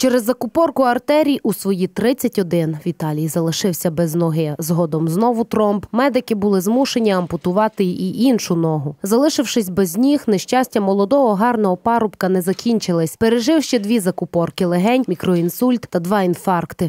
Через закупорку артерій у свої 31 Віталій залишився без ноги. Згодом знову тромб. Медики були змушені ампутувати і іншу ногу. Залишившись без ніг, нещастя молодого гарного парубка не закінчились. Пережив ще 2 закупорки легень, мікроінсульт та 2 інфаркти.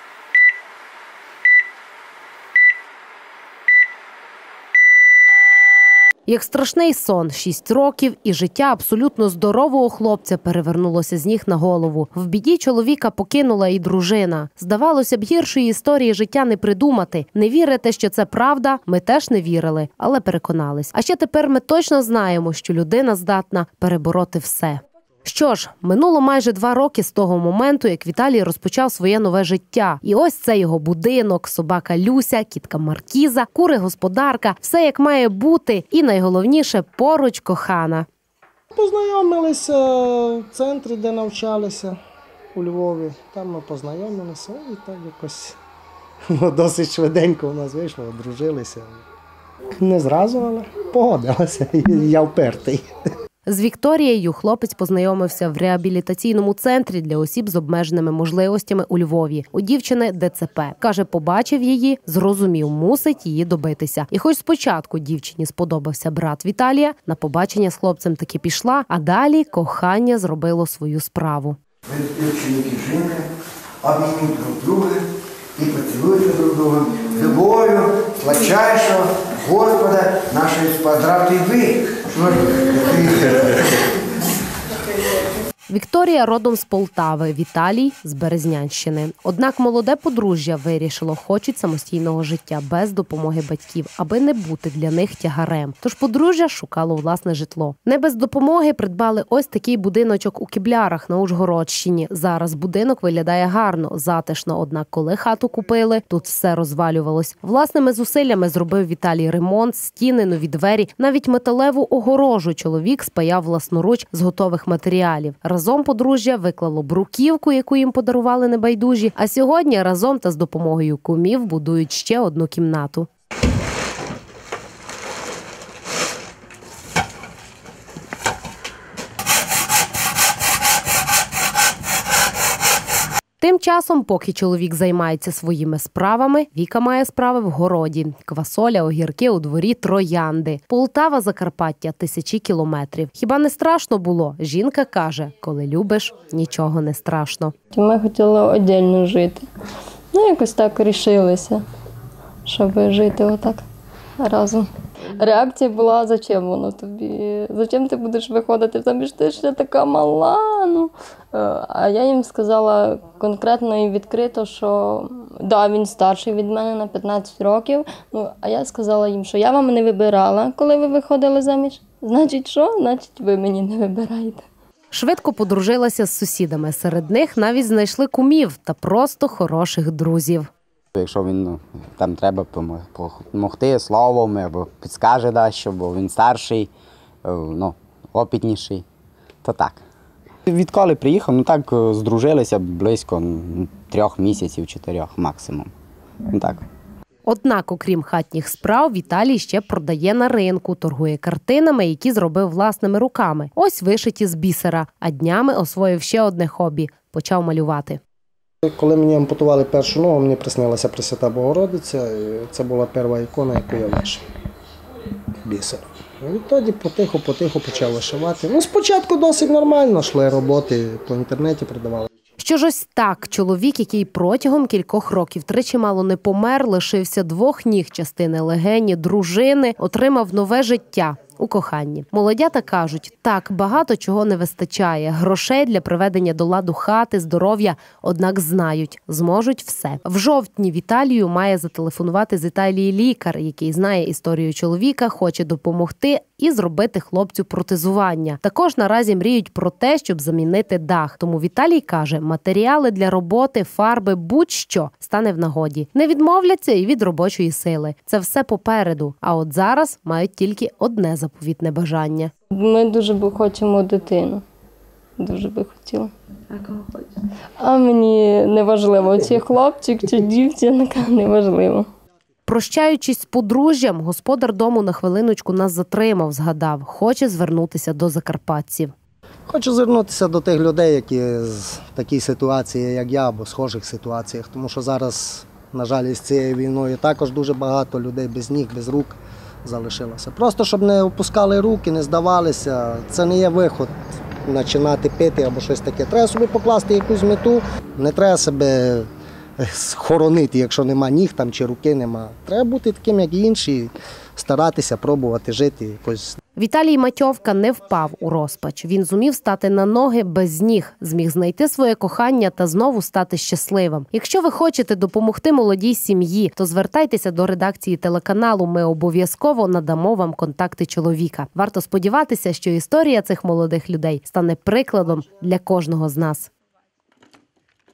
Як страшний сон, 6 років і життя абсолютно здорового хлопця перевернулося з ніг на голову. В біді чоловіка покинула і дружина. Здавалося б, гіршої історії життя не придумати. Не вірите, що це правда? Ми теж не вірили, але переконались. А ще тепер ми точно знаємо, що людина здатна перебороти все. Що ж, минуло майже 2 роки з того моменту, як Віталій розпочав своє нове життя. І ось це його будинок, собака Люся, кітка Маркіза, кури-господарка, все як має бути і найголовніше – поруч кохана. Познайомилися в центрі, де навчалися у Львові. Там ми познайомилися і так якось досить швиденько у нас вийшло, одружилися. Не зразу, але погодилася, я впертий. З Вікторією хлопець познайомився в реабілітаційному центрі для осіб з обмеженими можливостями у Львові. У дівчини ДЦП. Каже, побачив її, зрозумів, мусить її добитися. І хоч спочатку дівчині сподобався брат Віталія, на побачення з хлопцем таки пішла, а далі кохання зробило свою справу. Ви, чоловік і жінка, обійміть друг друга і поцілуйте друг друга любов'ю сладчайшого Господа нашої споздравте ви. Вікторія родом з Полтави, Віталій – з Березнянщини. Однак молоде подружжя вирішило, хочуть самостійного життя без допомоги батьків, аби не бути для них тягарем. Тож подружжя шукало власне житло. Не без допомоги придбали ось такий будиночок у Кіблярах на Ужгородщині. Зараз будинок виглядає гарно, затишно. Однак коли хату купили, тут все розвалювалось. Власними зусиллями зробив Віталій ремонт, стіни, нові двері, навіть металеву огорожу чоловік спаяв власноруч з готових матеріалів. Разом подружжя виклало бруківку, яку їм подарували небайдужі, а сьогодні разом та з допомогою кумів будують ще одну кімнату. Тим часом, поки чоловік займається своїми справами, Віка має справи в городі. Квасоля, огірки у дворі, троянди. Полтава, Закарпаття – 1000 кілометрів. Хіба не страшно було? Жінка каже, коли любиш, нічого не страшно. Ми хотіли віддільно жити. Якось так рішилися, щоб жити отак разом. Реакція була, зачем воно тобі, зачем ти будеш виходити, там ти ще така мала. А я їм сказала конкретно і відкрито, що да, він старший від мене на 15 років, а я сказала їм, що я вам не вибирала, коли ви виходили заміж. Значить що? Значить ви мені не вибираєте. Швидко подружилася з сусідами, серед них навіть знайшли кумів та просто хороших друзів. Якщо він там треба допомогти словом або підскаже дещо, бо він старший, опитніший, то так. Відколи приїхав, так здружилися близько 3 місяців, 4 максимум. Так. Однак, окрім хатніх справ, Віталій ще продає на ринку, торгує картинами, які зробив власними руками. Ось вишиті з бісера, а днями освоїв ще одне хобі – почав малювати. Коли мені ампутували першу ногу, мені приснилася Пресвята Богородиця, і це була перша ікона, яку я вишив. Бісер. Відтоді потиху почав вишивати. Спочатку досить нормально, йшли роботи, по інтернеті продавали. Що ж ось так, чоловік, який протягом кількох років тричі мало не помер, лишився 2 ніг, частини легені, дружини, отримав нове життя у коханні. Молодята кажуть, так, багато чого не вистачає. Грошей для приведення до ладу хати, здоров'я, однак знають, зможуть все. В жовтні Віталію має зателефонувати з Італії лікар, який знає історію чоловіка, хоче допомогти і зробити хлопцю протезування. Також наразі мріють про те, щоб замінити дах. Тому Віталій каже, матеріали для роботи, фарби, будь-що стане в нагоді. Не відмовляться і від робочої сили. Це все попереду. А от зараз мають тільки одне заповітне бажання. Ми дуже хочемо дитину. Дуже би хотіла. А кого хочете? А мені не важливо, чи хлопчик, чи дівчинка, не важливо. Прощаючись з подружжям, господар дому на хвилиночку нас затримав, згадав, хоче звернутися до закарпатців. Хочу звернутися до тих людей, які в такій ситуації, як я, або в схожих ситуаціях, тому що зараз, на жаль, із цією війною також дуже багато людей без ніг, без рук залишилося. Просто, щоб не опускали руки, не здавалися, це не є виход починати пити або щось таке. Треба собі покласти якусь мету, не треба себе хоронити, якщо нема ніг там, чи руки нема. Треба бути таким, як і інші, старатися, пробувати жити якось. Віталій Матьовка не впав у розпач. Він зумів стати на ноги без ніг, зміг знайти своє кохання та знову стати щасливим. Якщо ви хочете допомогти молодій сім'ї, то звертайтеся до редакції телеканалу. Ми обов'язково надамо вам контакти чоловіка. Варто сподіватися, що історія цих молодих людей стане прикладом для кожного з нас.